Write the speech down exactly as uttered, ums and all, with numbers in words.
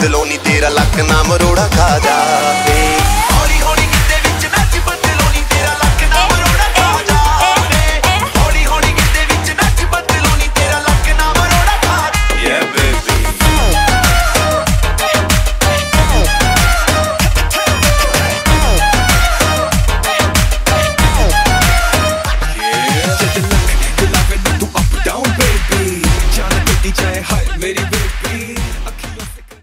बदलो नी तेरा लक ना मरोड़ा खा जावे। हौली हौली गिद्दे विच नच बदलो नी तेरा लक ना मरोड़ा खा जावे। हौली हौली गिद्दे विच नच बदलो नी तेरा लक ना मरोड़ा खा जावे। Yeah baby yeah. Jai hi, मेरी baby